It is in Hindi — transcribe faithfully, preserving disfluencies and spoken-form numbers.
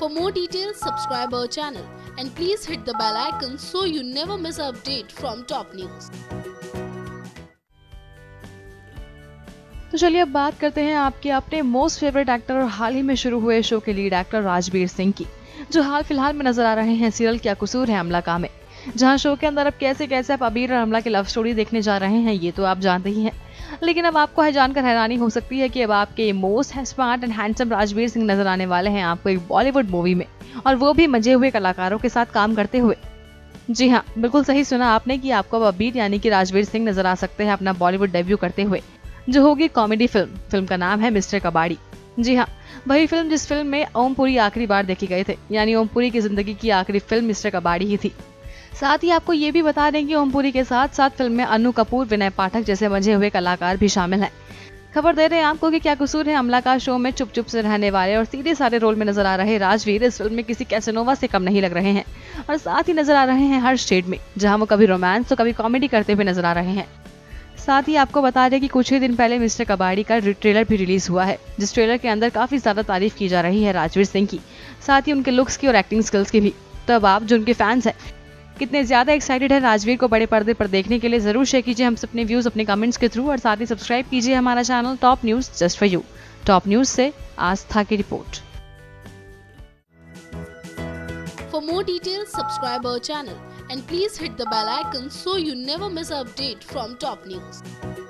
For more details, subscribe our channel and please hit the bell icon so you never miss an update from top news. तो चलिए अब बात करते हैं आपके अपने मोस्ट फेवरेट एक्टर और हाल ही में शुरू हुए शो के लीड एक्टर राजवीर सिंह की, जो हाल फिलहाल में नजर आ रहे हैं सीरियल क्या कसूर है अमला का में, जहां शो के अंदर अब कैसे कैसे आप अबीर और अमला की लव स्टोरी देखने जा रहे हैं ये तो आप जानते ही हैं। लेकिन अब आपको है जानकर हैरानी हो सकती है कि अब आपके most smart and handsome Rajveer Singh नजर आने वाले हैं आपको एक बॉलीवुड मूवी में, और वो भी मजे हुए कलाकारों के साथ काम करते हुए। जी हाँ, बिल्कुल सही सुना आपने कि आपको अब अबीर यानी कि राजवीर सिंह नजर आ सकते हैं अपना बॉलीवुड डेब्यू करते हुए, जो होगी कॉमेडी फिल्म। फिल्म का नाम है मिस्टर कबाड़ी। जी हाँ, वही फिल्म जिस फिल्म में ओम पुरी आखिरी बार देखे गए थे, यानी ओम पुरी की जिंदगी की आखिरी फिल्म मिस्टर कबाड़ी ही थी। साथ ही आपको ये भी बता दें कि ओम पुरी के साथ साथ फिल्म में अनु कपूर, विनय पाठक जैसे मजे हुए कलाकार भी शामिल हैं। खबर दे रहे हैं आपको कि क्या कसूर है अमला का शो में चुप चुप से रहने वाले और सीधे सारे रोल में नजर आ रहे राजवीर इस फिल्म में किसी कैसेनोवा से कम नहीं लग रहे हैं, और साथ ही नजर आ रहे हैं हर शेड में, जहां वो कभी रोमांस तो कभी कॉमेडी करते हुए नजर आ रहे हैं। साथ ही आपको बता दें कि कुछ ही दिन पहले मिस्टर कबाड़ी का ट्रेलर भी रिलीज हुआ है, जिस ट्रेलर के अंदर काफी ज्यादा तारीफ की जा रही है राजवीर सिंह की, साथ ही उनके लुक्स की और एक्टिंग स्किल्स की भी। तो अब आप जो उनके फैंस हैं कितने ज्यादा एक्साइटेड है राजवीर को बड़े पर्दे पर देखने के लिए, जरूर शेयर कीजिए हमसे अपने व्यूज अपने कमेंट्स के थ्रू, और साथ ही सब्सक्राइब कीजिए हमारा channel top news just for you. Top news से आस्था की रिपोर्ट। For more details, subscribe our channel and please hit the bell icon so you never miss an update from top news.